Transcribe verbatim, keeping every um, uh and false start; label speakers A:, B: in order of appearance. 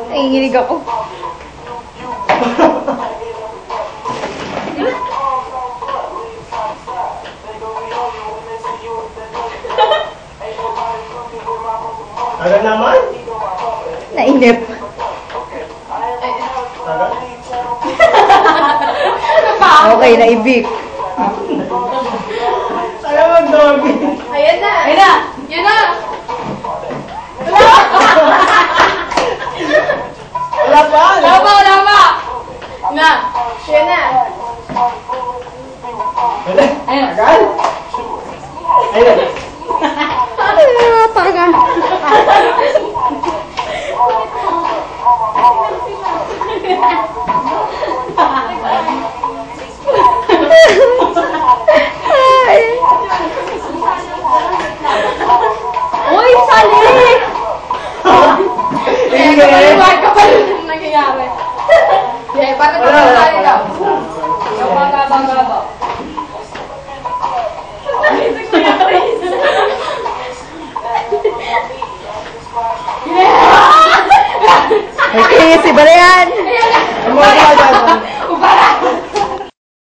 A: Nanginginig ako.
B: Agad naman?
A: Nainip.
B: Agad?
A: Okay, naibig.
B: Ayaw mag-Dougie.
C: Ayan na.
A: Ayan na.
C: Yun na.
B: Wala pa!
C: Wala pa, wala pa. Na. Yun na.
B: Ayun, agad? Ayun.
A: Ah, parang
C: Uy, sali!
B: Hindi.
C: Kaya ka pa rin nangyayari. Yeah, bakit
B: Wala,
C: naman
B: wala,
C: sali ka?
B: wala.
C: Gaba, gaba, gaba.
A: okay, si Balayan.
B: Ang mga